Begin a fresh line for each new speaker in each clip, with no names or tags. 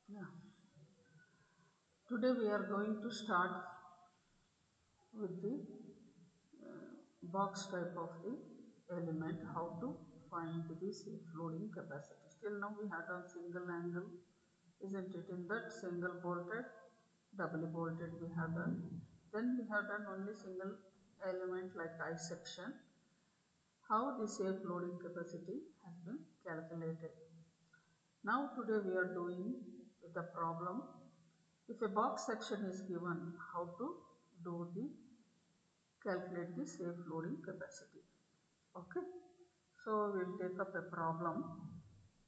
Yeah. Today we are going to start with the box type of the element, how to find the safe loading capacity. Still now we had on single angle, isn't it? In that single bolted, double bolted we have done. Then we have done only single element like I section. How the safe loading capacity has been calculated. Now today we are doing the problem. If a box section is given, how to do the calculate the safe loading capacity. Okay. So we'll take up a problem.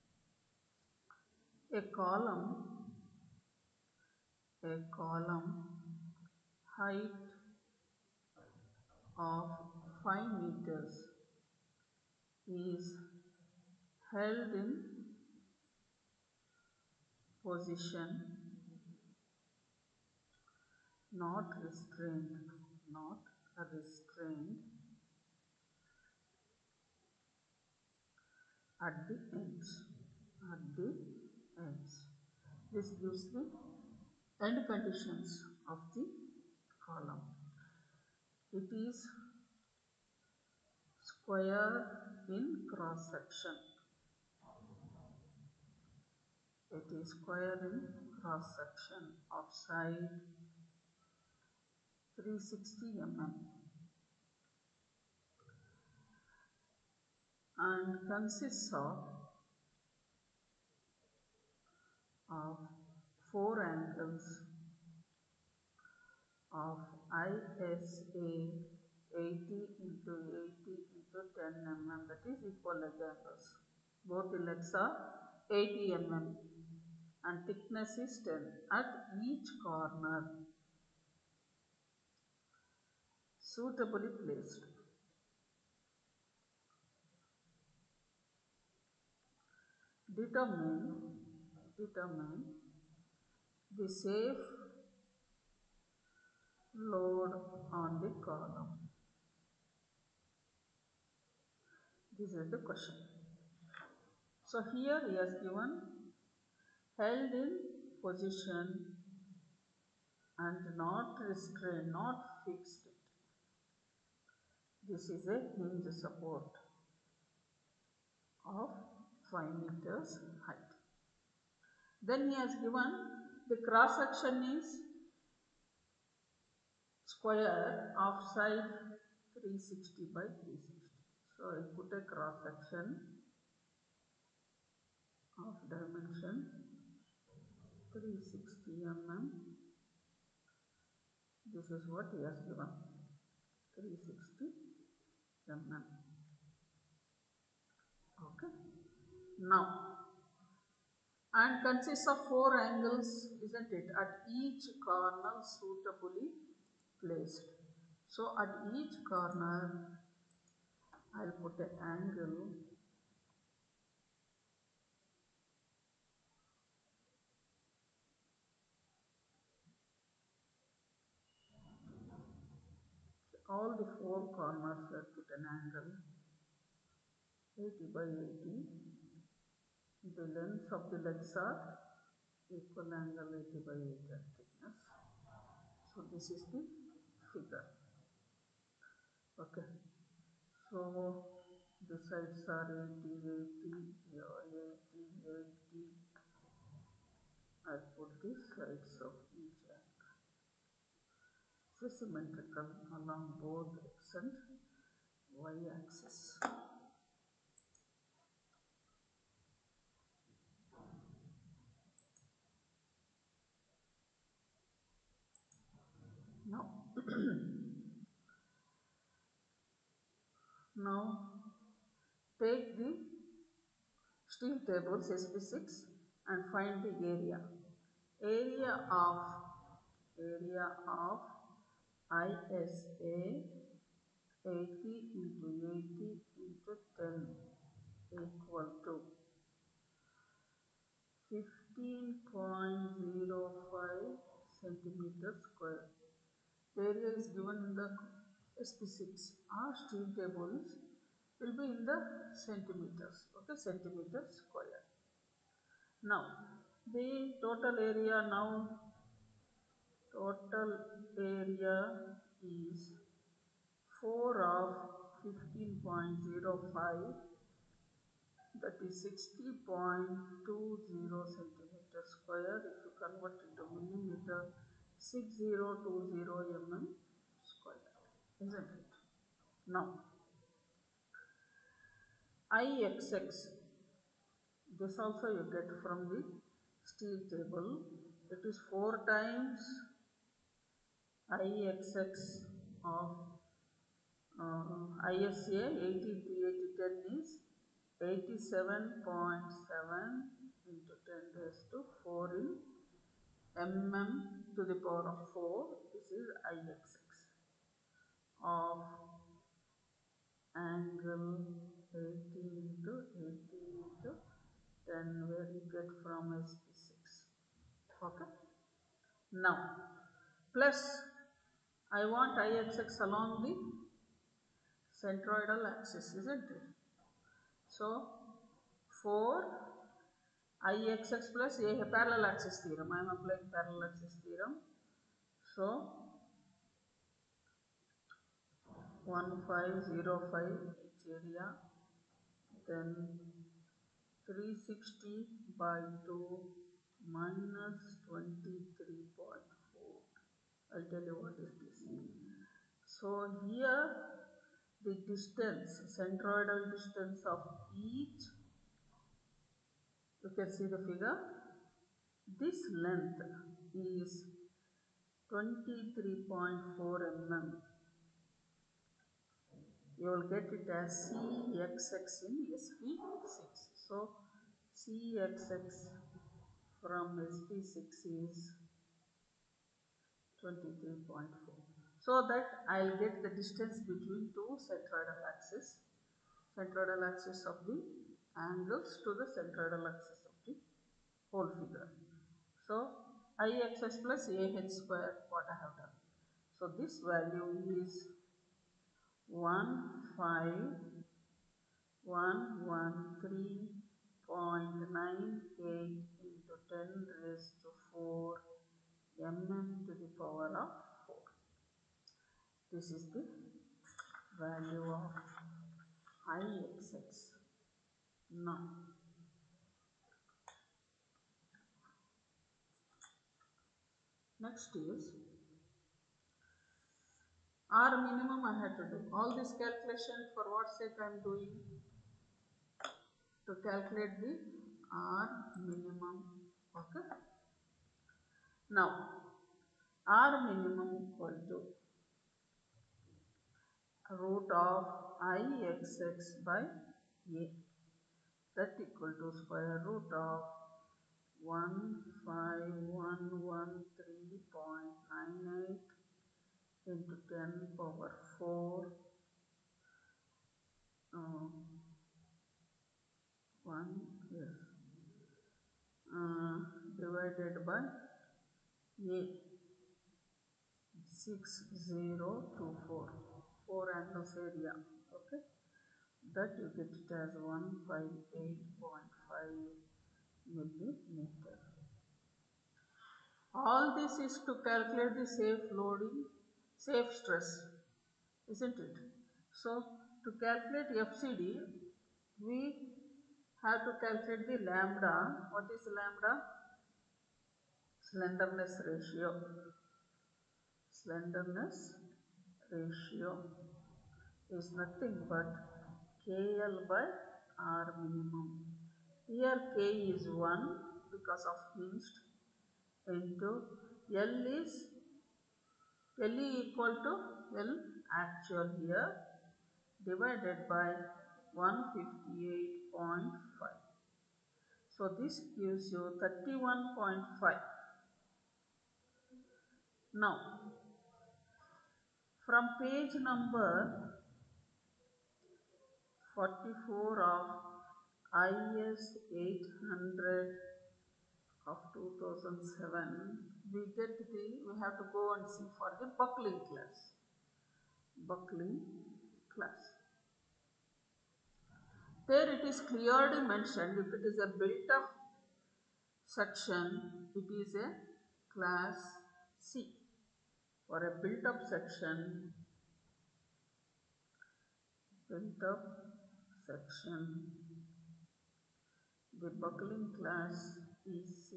A column height of 5 meters is held in position not restrained, not restrained at the ends. At the ends. This gives the end conditions of the column. It is square in cross section. It is square in cross section of side 360 mm and consists of four angles of ISA 80 into 80 into 10 mm, that is equal leg angles. Both the legs are 80 mm and thickness is 10 at each corner suitably placed. Determine the safe load on the column. This is the question. So here he has given held in position and not restrained, not fixed. This is a hinge support of 5 meters height. Then he has given the cross section is square of side 360 by 360. So I put a cross section of dimension 360 mm. This is what he has given, 360 mm. Okay. Now, and consists of four angles, isn't it? At each corner suitably placed. So at each corner, I'll put an angle all the four corners I put an angle 80 by 80. The lengths of the legs are equal angle 80 by 80 thickness. So this is the figure. Okay. So the sides are 80, 80, here 80, 80. I'll put the sides of each angle. It's symmetrical along both x and y axis. Now, now take the steel tables SP6 and find the area. Area of ISA 80 into 80 into 10 equal to 15.05 centimeter square. Area is given in the SP6. Our steel tables will be in the centimeters. Okay, centimeter square. Now, The total area now, total area is 4 of 15.05, that is 60.20 centimeter square. If you convert into millimeter, 6020 mm square, isn't it? Now Ixx, this also you get from the steel table. It is 4 times Ixx of ISA 80 is 87.7 into 10 raised to 4 in mm to the power of 4. This is Ixx of angle 80 into 80 into 10, where you get from SP6. Okay. Now plus I want Ixx along the centroidal axis, isn't it? So 4 Ixx plus a parallel axis theorem. I am applying parallel axis theorem. So 1505 each area, then 360 by 2 minus 23.4. I'll tell you what is this. So here the distance, centroidal distance of each, you can see the figure. This length is 23.4 mm. You will get it as Cxx in SP6. So Cxx from SP6 is 23.4. So that I'll get the distance between two centroidal axes of the angles to the centroidal axis of the whole figure. So Ixx plus Ah square, what I have done. So this value is 15113.98 into 10 raised to 4 mm to the power of 4. This is the value of Ixx. Now next is R minimum. I had to do all this calculation. For what sake I am doing? To calculate the R minimum. Okay. Now R minimum equal to root of Ixx by A, that equal to square root of 15113.98 into 10 power 4 1 yes divided by A 6024, 4 angles area. Okay, that you get it as 158.5 millimeter. All this is to calculate the safe loading, safe stress, isn't it? So to calculate FCD, we have to calculate the lambda. What is lambda? Slenderness ratio. Slenderness ratio is nothing but KL by R minimum. Here K is 1 because of hinged, into L is LE equal to L actual here, divided by 158.5. So this gives you 31.5. Now from page number 44 of IS 800 of 2007, we have to go and see for the buckling class. Buckling class. There it is clearly mentioned, if it is a built up section, it is a class C. For a built-up section, the buckling class is C.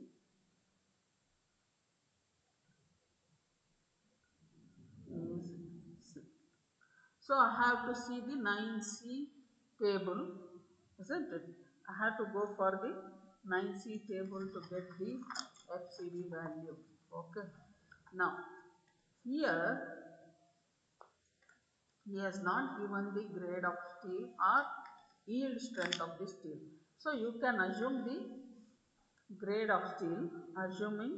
So I have to see the 9C table, isn't it? I have to go for the 9C table to get the FCD value. Okay. Now, here he has not given the grade of steel or yield strength of the steel. So you can assume the grade of steel, assuming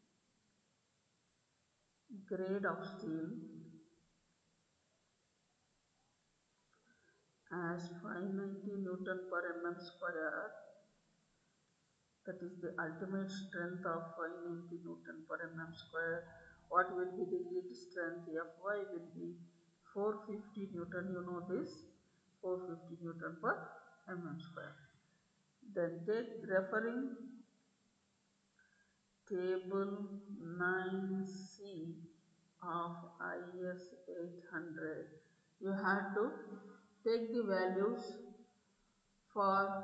grade of steel as 590 Newton per mm square, that is the ultimate strength of 590 Newton per mm square. What will be the yield strength? Fy will be 450 Newton, you know this, 450 Newton per mm square. Then take referring table 9C of IS 800. You have to take the values for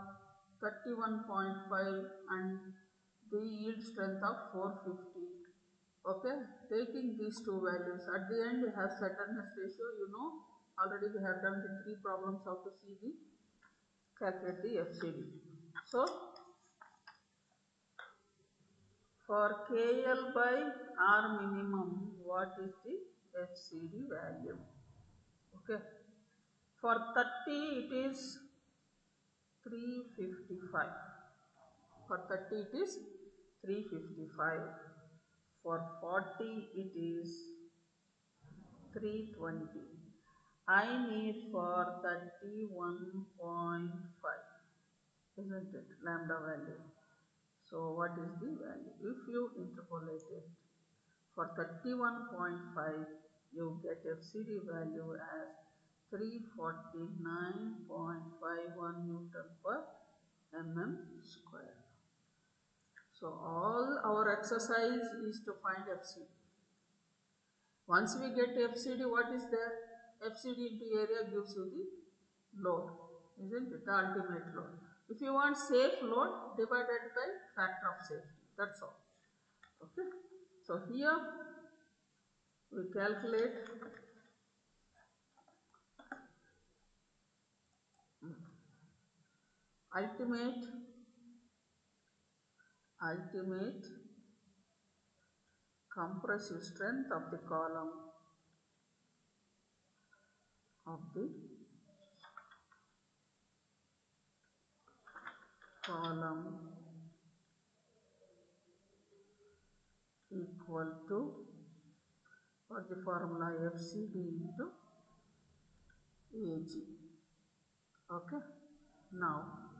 31.5 and the yield strength of 450. Okay, taking these two values, at the end we have slenderness ratio, you know, already we have done the three problems how to see the calculate the FCD. So for KL by R minimum, what is the FCD value? Okay, for 30 it is 355. For 30 it is 355. For 40 it is 320. I need for 31.5, isn't it? Lambda value. So what is the value? If you interpolate it for 31.5, you get FCD value as 349.51 Newton per mm square. So all our exercise is to find FCD. Once we get FCD, what is there? FCD into area gives you the load, isn't it? The ultimate load. If you want safe load, divided by factor of safety. That's all. Okay. So here we calculate ultimate compressive strength of the column of the column equal to, what the formula, FCD into AG. Okay. Now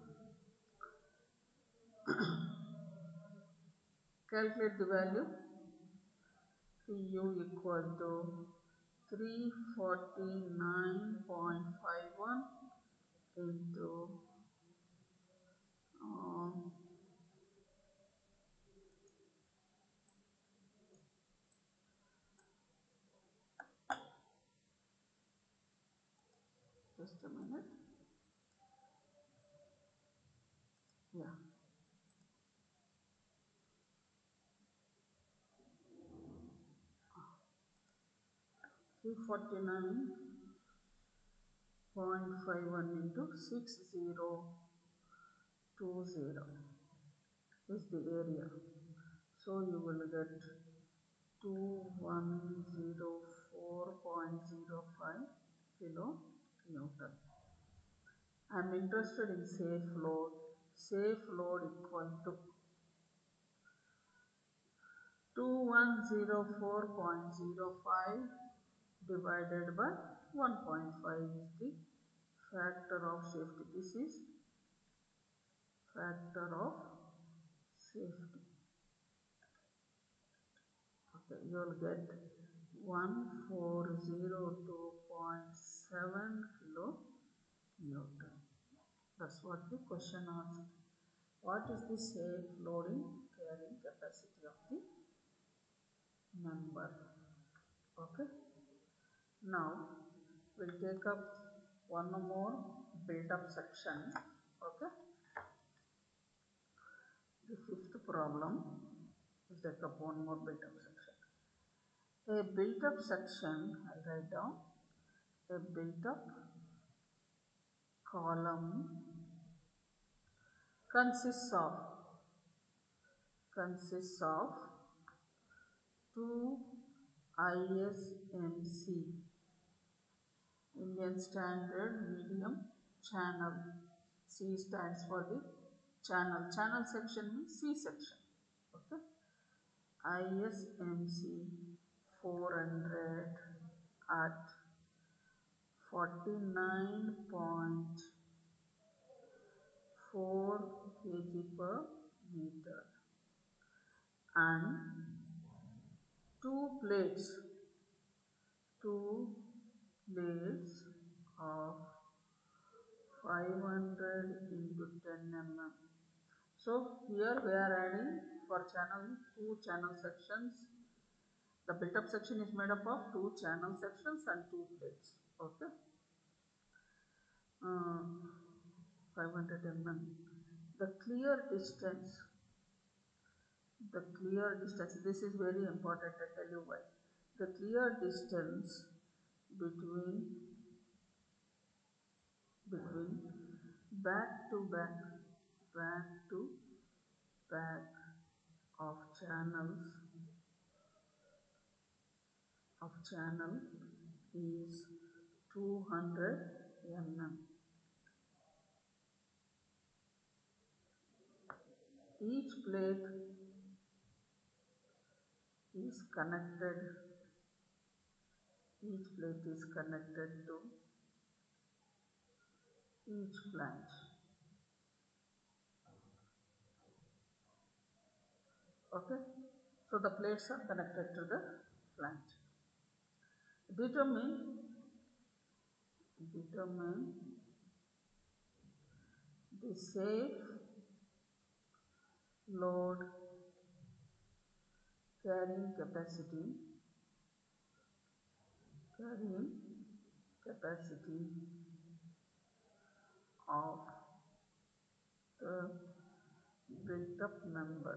calculate the value. PU equal to 349.51 into just a minute. Yeah. 349.51 into 6020 is the area. So you will get 2104.05 kilo Newton. I am interested in safe load. Safe load equal to 2104.05 divided by 1.5 is the factor of safety. This is factor of safety. Okay, you will get 1402.7 kilo Newton. That's what the question asks. What is the safe loading carrying capacity of the member. Okay. Now we'll take up one more build-up section. Okay. The fifth problem. We'll take up one more build-up section. A built-up section, I'll write down, a built-up column consists of two ISMC, Indian Standard Medium Channel. C stands for the channel. Channel section means C section. Okay. ISMC 400 at 49.4 kg per meter, and two plates of 500 into 10 mm. So here we are adding for channel two channel sections. The built-up section is made up of two channel sections and two plates. Okay. 500 mm. The clear distance. This is very important. I tell you why. The clear distance between back to back of channel is 200 mm. Each plate is connected to each flange. Okay, so the plates are connected to the flange. Determine the safe load carrying capacity of the built-up member.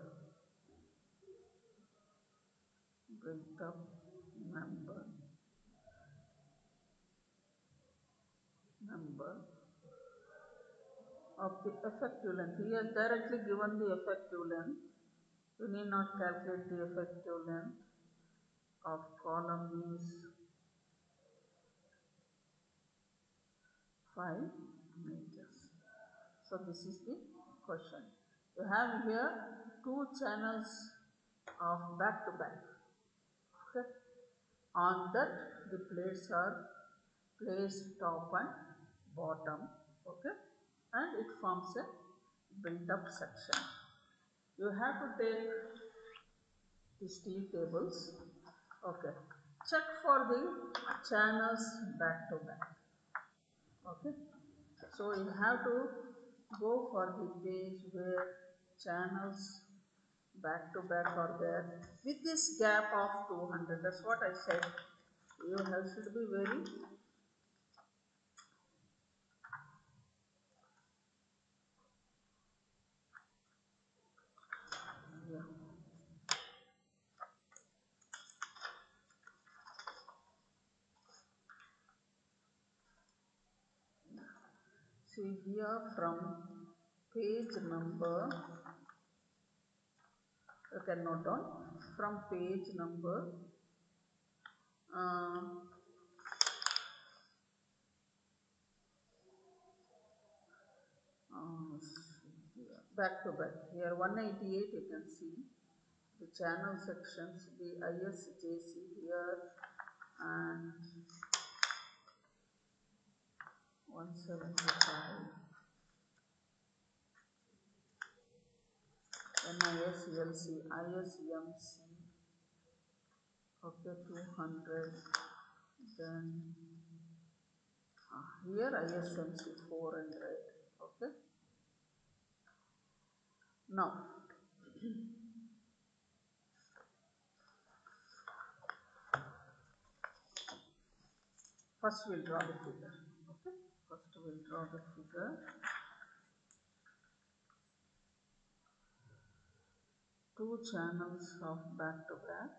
Of the effective length. He has directly given the effective length. You need not calculate the effective length of column is 5 meters. So this is the question. You have here two channels of back to back. Okay. On that the plates are placed top and bottom. Okay, and it forms a built-up section. You have to take the steel cables. Okay, check for the channels back to back. Okay, so you have to go for the page where channels back to back are there with this gap of 200. That's what I said. You should be very see here from page number, you can note down from page number back to back. Here 188 you can see the channel sections, the ISJC here and 175. NISLC, ISMC, okay, 200, then here ISMC 400, okay. Now, First we'll draw the figure. Okay. First we'll draw the figure. Two channels of back to back.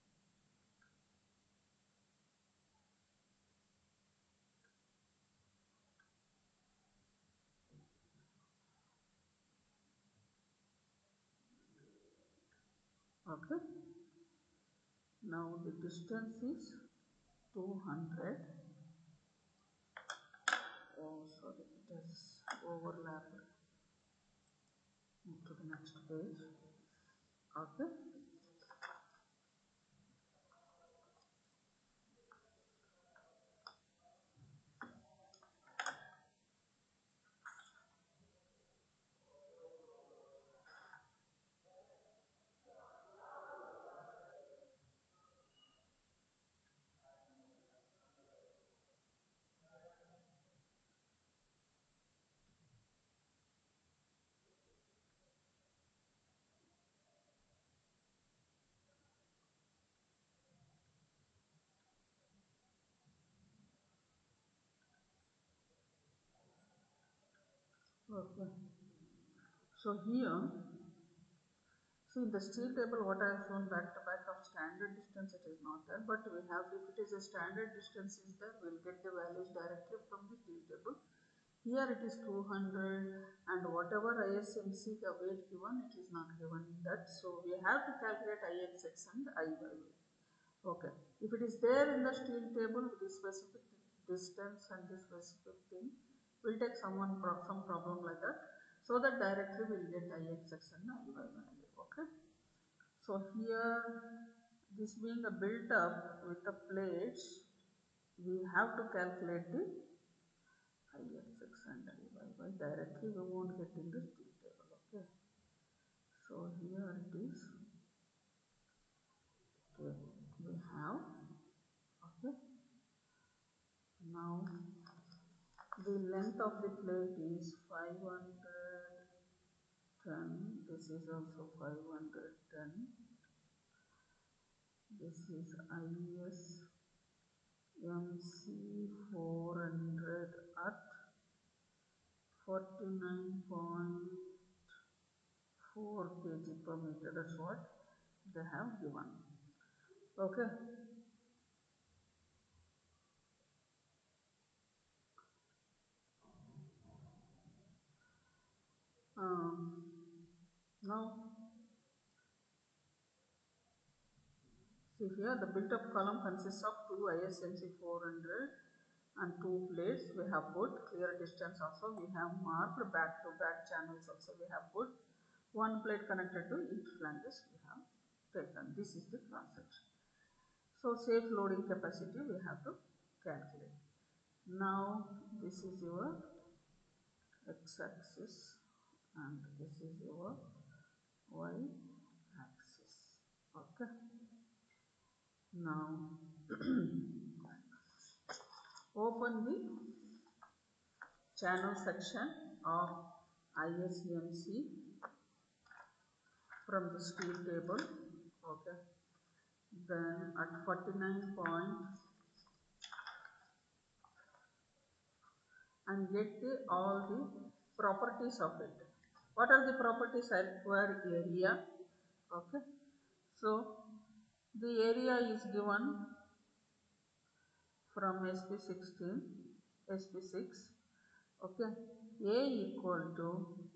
Okay. Now the distance is 200. Oh, sorry, it has overlapped. Move to the next page. Okay. Okay. So here, see in the steel table what I have shown back to back of standard distance, it is not there, but we have, if it is a standard distance is there, we will get the values directly from the steel table. Here it is 200 and whatever ISMC the weight given, it is not given in that. So we have to calculate IXX and IYY. Okay. If it is there in the steel table with the specific distance and the specific thing, we'll take some problem like that. So that directly we'll get IXX and IYY value. Okay. So here, this being a built up with the plates, we have to calculate the IXX and IYY directly. We won't get in the steel table. Okay. So here it is. Okay. We have. Okay. Now the length of the plate is 510. This is also 510. This is ISMC 400 at 49.4 kg per meter. That's what they have given. Okay. Now, see here the built-up column consists of two ISMC 400 and two plates. We have put clear distance also. We have marked back-to-back channels also. We have put one plate connected to each flanges. We have taken. This is the cross section. So safe loading capacity we have to calculate. Now this is your x-axis and this is your y-axis. Okay. Now open the channel section of ISMC from the steel table. Okay. Then at 49 point and get all the properties of it. What are the properties? I require area. Okay. So the area is given from SP16, SP6. Okay. A equal to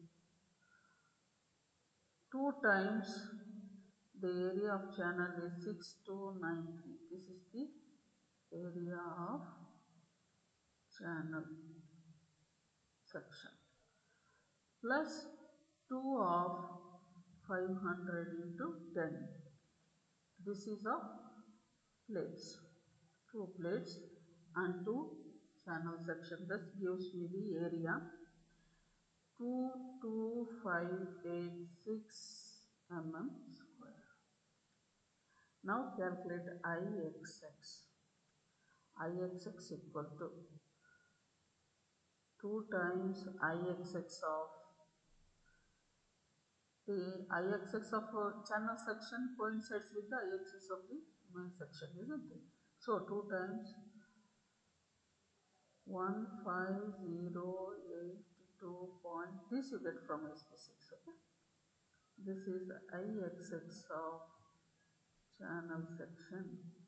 2 times the area of channel is 6293. This is the area of channel section plus 2 of 500 into 10. This is of plates, 2 plates and 2 channel section. This gives me the area 22586 mm square. Now calculate IXX. IXX equal to 2 times IXX of the IXX of channel section coincides with the IXX of the main section, isn't it? So 2 times 1508 point. This you get from SP6. Okay. This is the IXX of channel section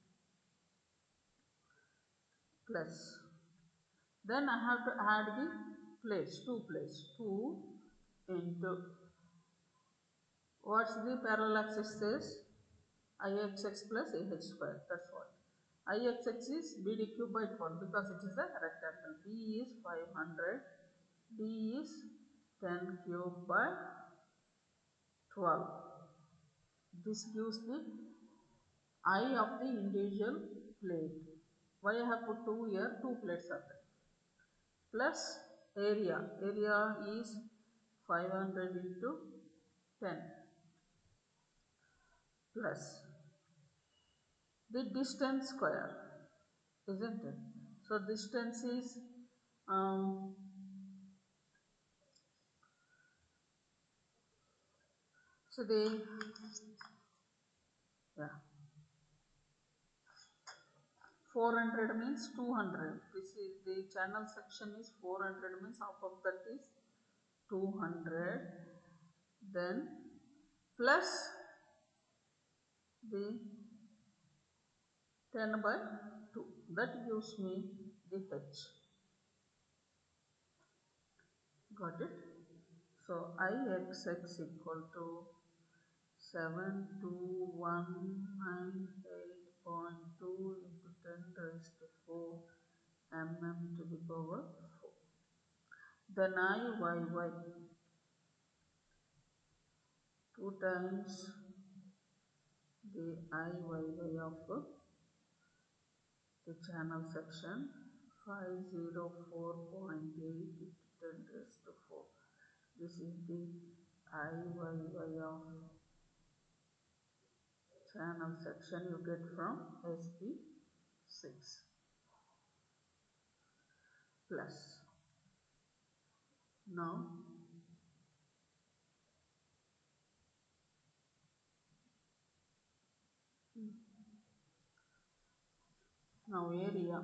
plus. Then I have to add the plates, 2 plates. 2 into what's the parallel axis says? IXX plus AH square. That's what. IXX is BD cube by 12 because it is a rectangle. B is 500. D is 10 cube by 12. This gives the I of the individual plate. Why I have put 2 here? 2 plates are there. Plus area. Area is 500 into 10 plus the distance square, isn't it? So distance is so the 400 means 200. This is the channel section is 400 means half of that is 200. Then plus the 10 by 2. That gives me the H. Got it? So IXX equal to 72198.2 into 10 raised to 4 mm to the power 4. Then IYY 2 times the IYY of the channel section 504.8 into 10 raised to 4. This is the IYY of channel section you get from SP6 plus. Now area.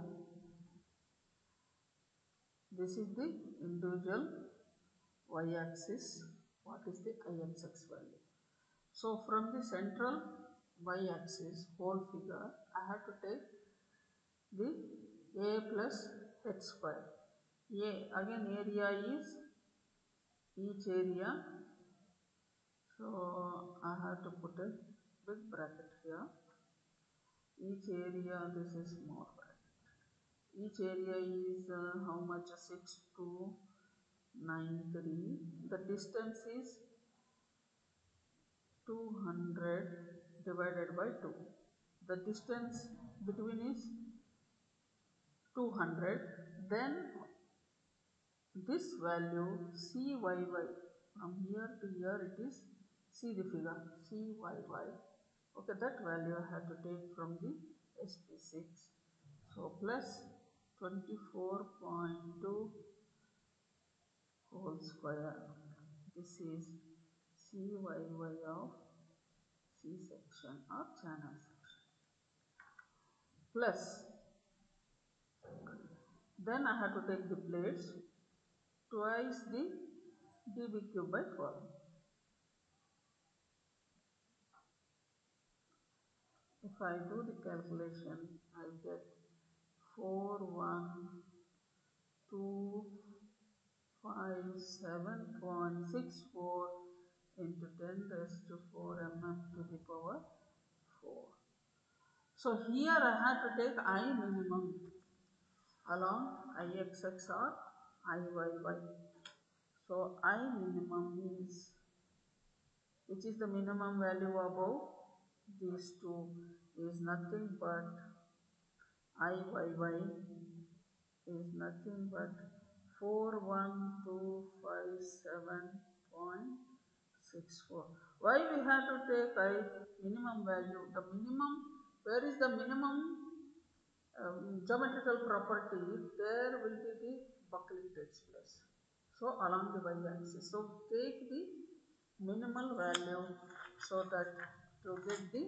This is the individual y-axis. What is the IXX value? So from the central y-axis whole figure, I have to take the A plus H square. A again area is each area. So I have to put a big bracket here. Each area, this is small bracket. Each area is how much? 6293. The distance is 200 divided by 2. The distance between is 200. Then this value CYY from here to here it is, see the figure CYY. Okay, that value I have to take from the SP6. So plus 24.2 whole square. This is CYY of C section or channel section. Plus, then I have to take the plates twice the dB cube by 12. If I do the calculation, I get 41,257.64 into 10 raised to 4 mm to the power 4. So here I have to take I minimum along IXX or IYY. So I minimum is, which is the minimum value above these two, is nothing but IYY is nothing but 41,257.64. Why we have to take I minimum value? The minimum, where is the minimum geometrical property? There will be the buckling takes place. So along the y-axis. So take the minimal value so that to get the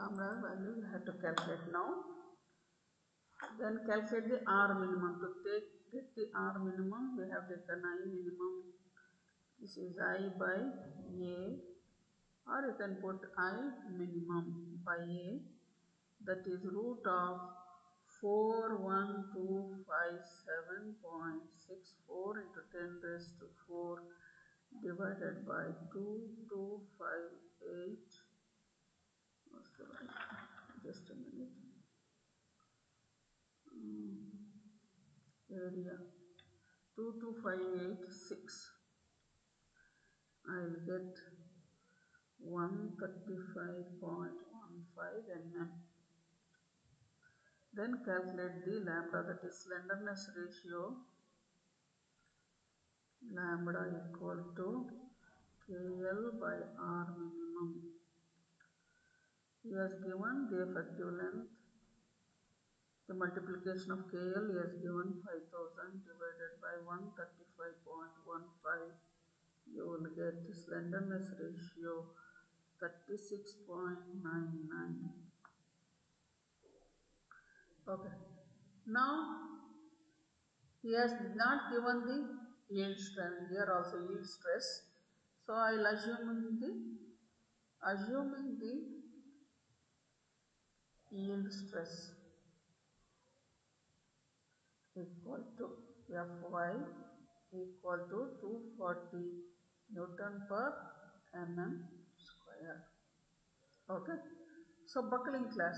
lambda value we have to calculate now. Then calculate the R minimum. To get the R minimum, we have taken I minimum. This is I by A, or you can put I minimum by A. That is root of 41257.64 into 10 raised to 4 divided by 2258. What's the right? Just a minute. Area 22586. I'll get 135.15 mm. Then calculate the lambda, that is slenderness ratio, lambda equal to KL by R minimum. He has given the effective length, the multiplication of KL, he has given 5000 divided by 135.15. You will get slenderness ratio 36.99. Okay. Now he has not given the yield strength. Here also yield stress. So I will assuming the yield stress equal to Fy equal to 240 Newton per mm square. Okay. So buckling class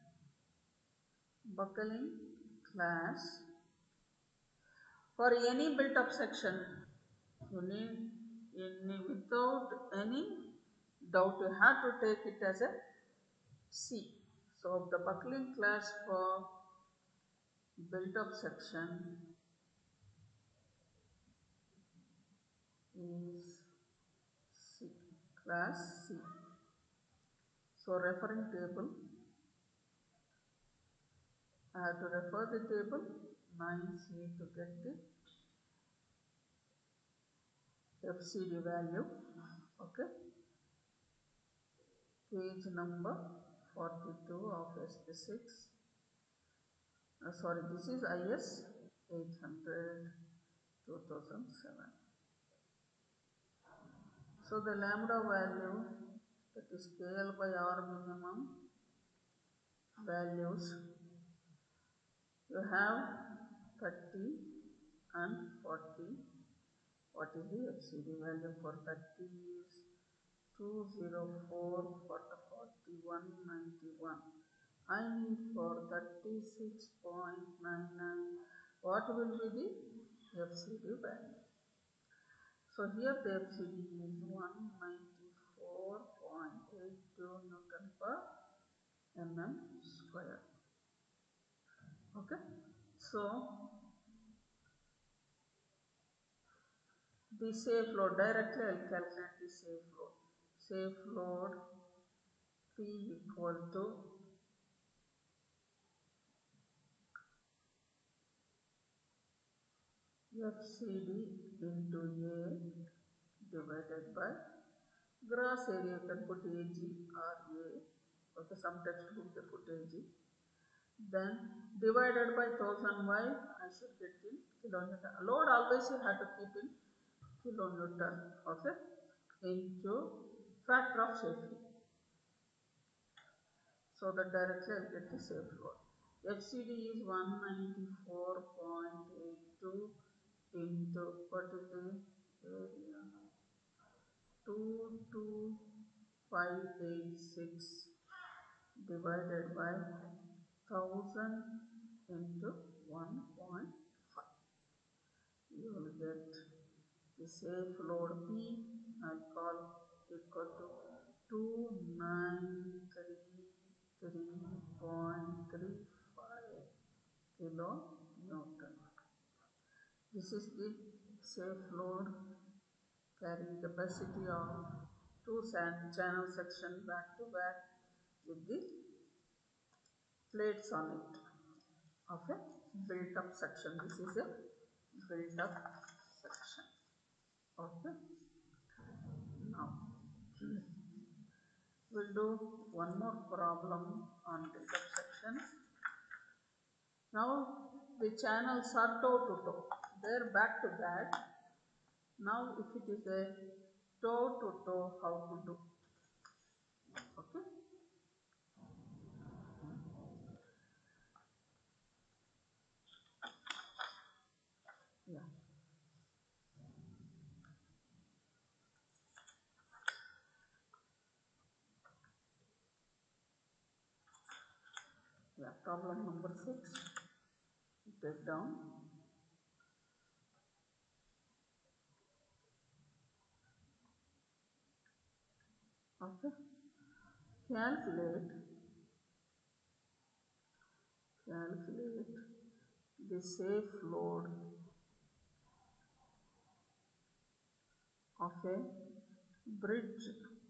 for any built up section, you need without any doubt you have to take it as a C. So the buckling class for built up section is C, class C. So referring table, I have to refer the table 9C to get the FCD value. Okay. Page number 42 of SP6. Sorry, this is IS 800 2007. So the lambda value, that is KL by R minimum values, you have 30 and 40. What is the FCD value for 30 is 204 4191. I need for 36.99. What will be the FCD value? So here the FCD is 194.82 Newton per mm square. Okay. So the safe load, directly I will calculate the safe load. Safe load P equal to FCD into A divided by gross area. You can put AG or A. Okay, some textbook they put AG. Then divided by 1000 Y, I should get in kilonewton. Load always you have to keep in kilonewton. Okay, into factor of safety. So that directly I will get the safe load. FCD is 194.82 into what is the area? 22586 divided by 1000 into 1.5. You will get the safe load P, I will call equal to 2933.35 kilonewton. This is the safe load carrying capacity of two channel section back to back with the plates on it of a built up section. This is a built up section. Okay. Now we'll will do one more problem on the subsections. Now the channels are toe to toe, they're back to back. Now if it is a toe to toe, how to do? Okay. Yeah. Yeah. Problem number 6. Take down. Okay. Calculate the safe load of a bridge,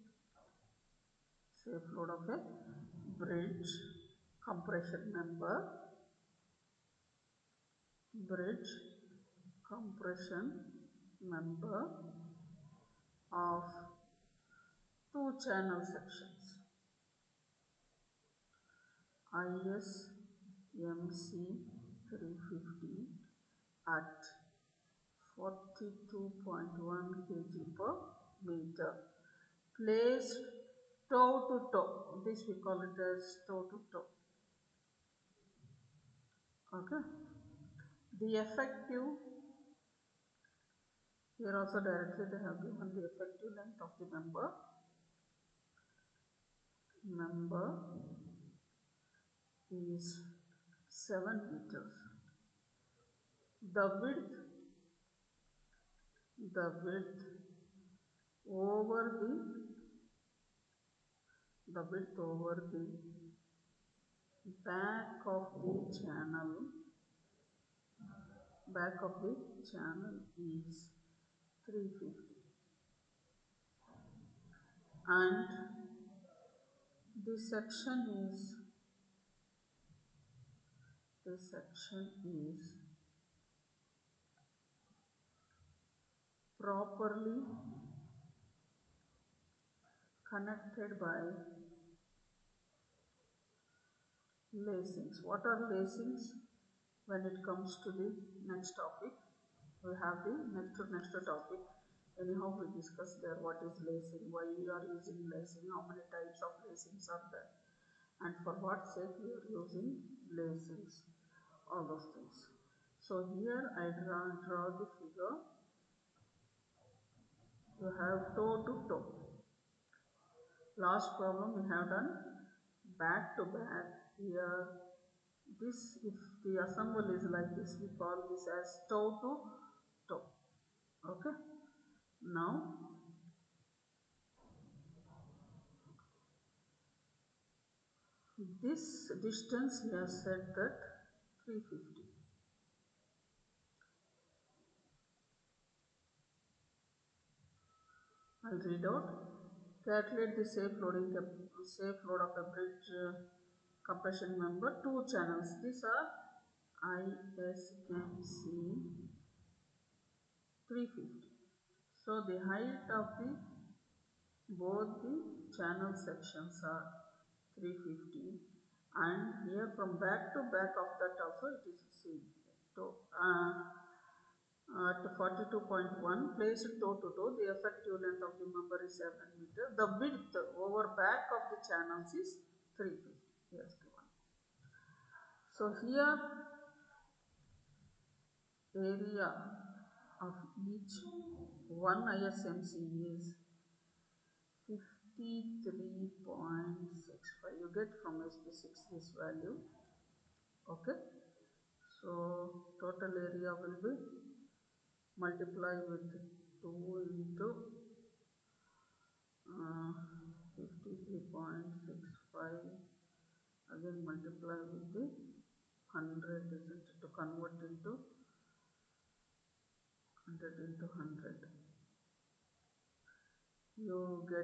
safe load of a bridge compression member, bridge compression member of two channel sections, ISMC 350 at 42.1 kg per meter, placed toe to toe. This we call it as toe to toe. Okay. The effective, here also directly they have given the effective length of the member is 7 meters. The width over the width over the back of the channel is 350, and the section is properly connected by lacings. What are lacings? When it comes to the next topic, we have the next topic. Anyhow, we discuss there what is lacing, why we are using lacing, how many types of lacings are there, and for what sake we are using lacings, all those things. So here I draw the figure. You have toe to toe. Last problem we have done back to back. Here, this, if the assemble is like this, we call this as toe to toe. Okay. Now this distance we have set that 350. I'll read out. Calculate the safe load of a bridge compression member, two channels. These are ISMC 350. So the height of both the channel sections are 350, and here from back to back of that also it is seen. So at 42.1 placed toe to toe, the effective length of the member is 7 meters. The width over back of the channels is 350. Yes, given. So here area of each one ISMC is 53.65. You get from SP6 this value. Okay. So total area will be multiply with 2 into 53.65, again multiply with the 100, isn't it, to convert into 100 into 100. You get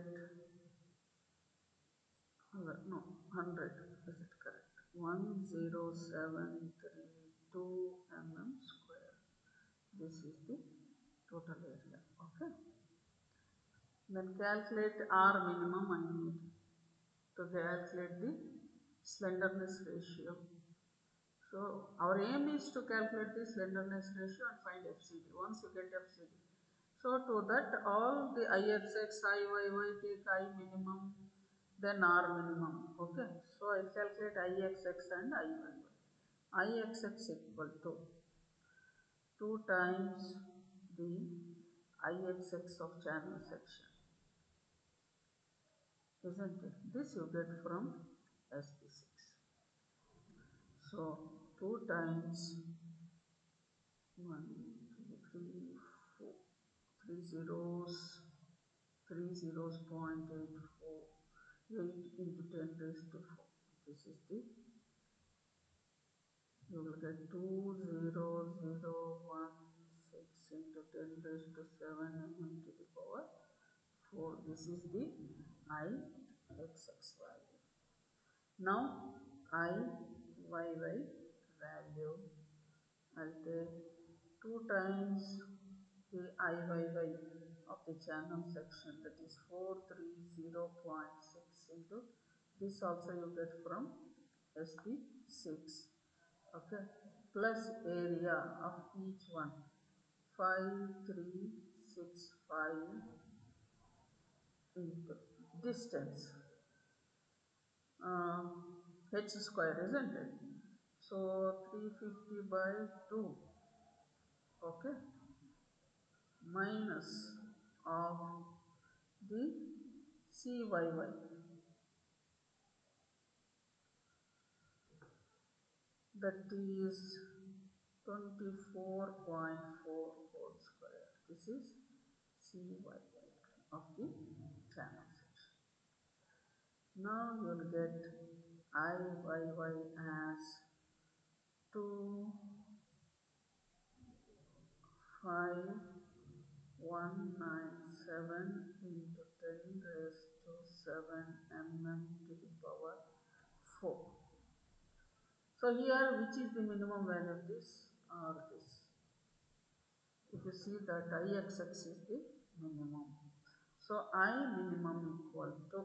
no 100, is it correct? 10732 mm square. This is the total area. Okay. Then calculate R minimum I need. to calculate the slenderness ratio. So our aim is to calculate the slenderness ratio and find FCD. Once you get FCD, so to that all the IXX, IYY take I minimum, then R minimum. Okay. So I calculate IXX and IYY. IXX equal to 2 times the IXX of channel section, isn't it? This you get from SB6. So 2 times 1, 2, 3, 4, 3 zeros, 3 zeros, 0.84, 8 into 10 raised to 4. This is the, you will get 20016 into 10 raised to 7 mm to the power 4. This is the IXX value. Now IYY value, I'll take 2 times the IYY of the channel section, that is 430.6 into this also you get from SB6, okay, plus area of each one 5365 into distance h square, isn't it? So 350 by 2, okay, minus of the CYY, that is 24.4 whole square. This is CYY of the channel section. Now you will get IYY as 25197 into 10 raised to 7 mm to the power 4. So here, which is the minimum value of this or this? If you see that IXX is the minimum. So I minimum equal to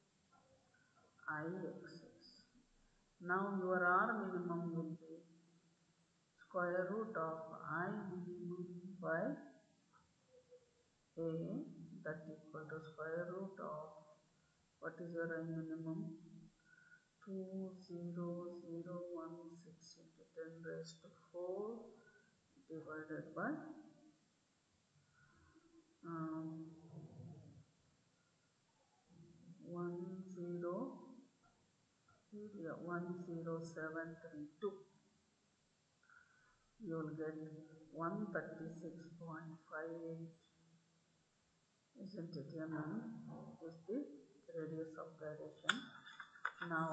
IXX. Now your R minimum will be square root of I minimum by A, that equal to square root of, what is your I minimum? 20016 into 10 raised to 4 divided by 10732. You will get 136.58, isn't it? Mm is the radius of gyration. Now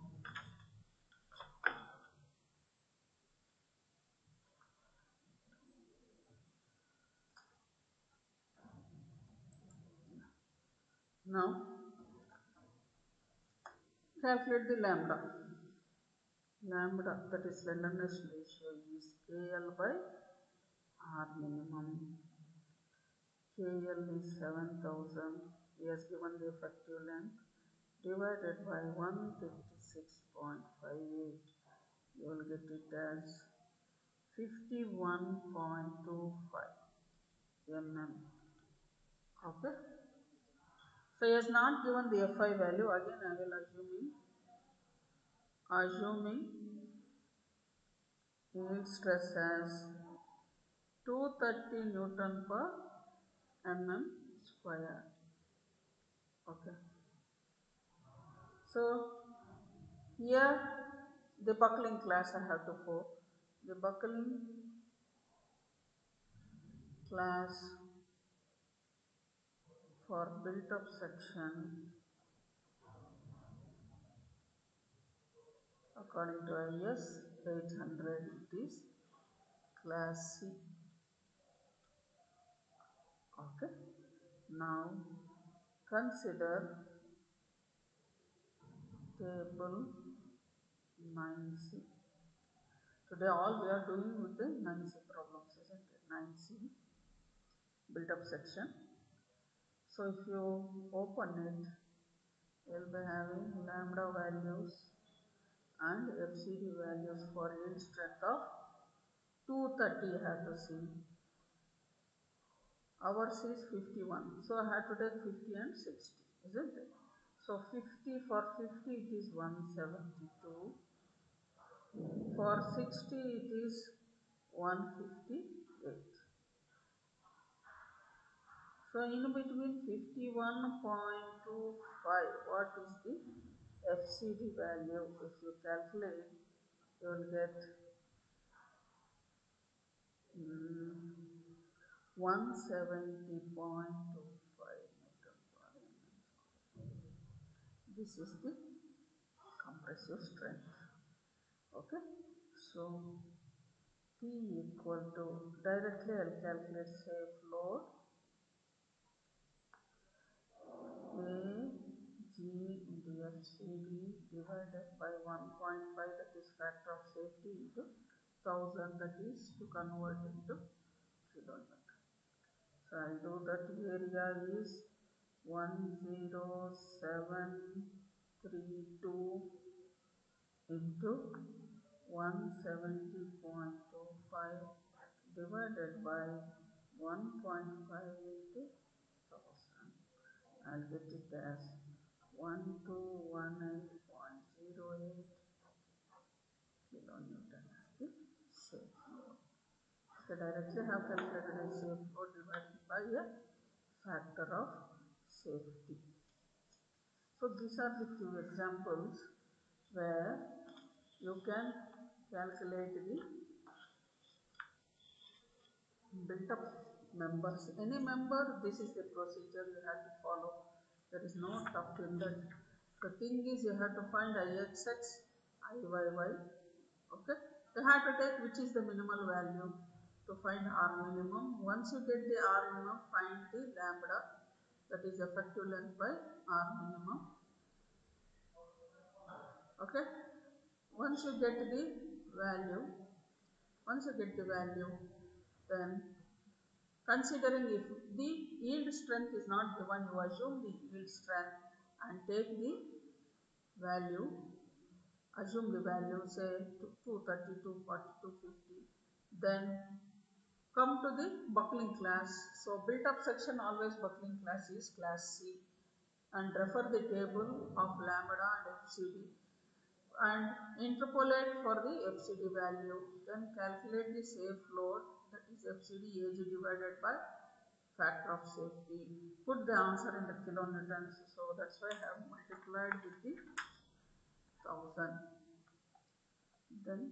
calculate the lambda. Lambda, that is slenderness ratio, is KL by R minimum. KL is 7000. He has given the effective length divided by 156.58. You will get it as 51.25 mm. Okay. So he has not given the Fi value. Again, I will assuming yield stress as 230 Newton per mm square. Okay. So here the buckling class I have to pour. The buckling class for built up section according to IS 800, it is class C. Okay. Now consider table 9C. Today all we are doing with the 9C problems, isn't it? 9C built up section. So if you open it, We'll be having lambda values and FCD values for yield strength of 230. You have to see. Ours is 51. So I have to take 50 and 60, isn't it? So 50 for 50 it is 172. For 60 it is 158. So in between 51.25, what is the FCD value? If you calculate, you will get 170.25 Newton per mm. This is the compressive strength. Okay, so P equal to, directly I'll calculate safe load AG into FCD divided by 1.5, that is factor of safety, into 1000, that is to convert into kilonewton. So I'll do that. Area is 10732 into 170.25 divided by 1.5 into 1000. I'll get it as 1218.08 kilonewton as the safe load. So directly have calculated a safe load divided by a factor of safety. So these are the two examples where you can calculate the built up members. Any member, this is the procedure you have to follow. There is no tough in that. The thing is you have to find IXX, IYY. Okay. You have to take which is the minimal value to find R minimum. Once you get the R minimum, find the lambda, that is effective length by R minimum. Okay. Once you get the value, then considering if the yield strength is not given, you assume the yield strength and take the value, assume the value, say 230, 240, 250. Then come to the buckling class. So built up section, always buckling class is class C, and refer the table of lambda and FCD and interpolate for the FCD value. Then calculate the safe load, that is FCD AG divided by factor of safety. Put the answer in the kilonewtons. So that's why I have multiplied with the 1000. Then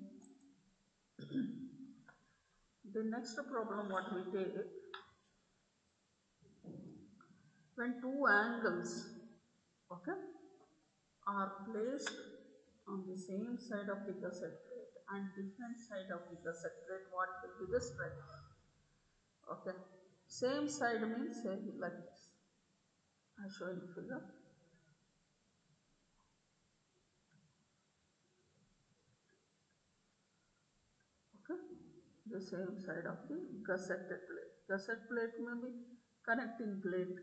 the next problem what we take, when two angles, okay, are placed on the same side of the gusset plate and different side of the gusset plate, what will be the strength? Okay, same side means say like this. I show you the figure. Okay, the same side of the gusset plate. Gusset plate may be connecting plate.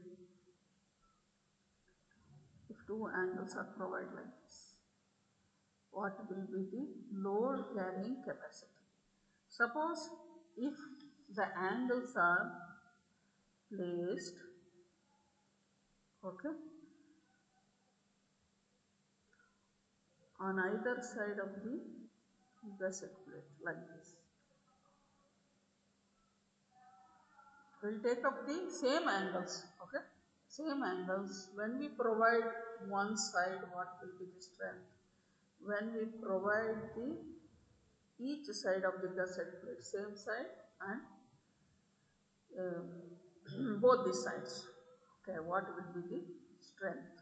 If two angles are provided like this, what will be the load carrying capacity? Suppose if the angles are placed, okay, on either side of the gusset plate like this. We'll take up the same angles, okay, same angles. When we provide one side, what will be the strength? When we provide the each side of the gusset plate, same side and both the sides, okay, what will be the strength?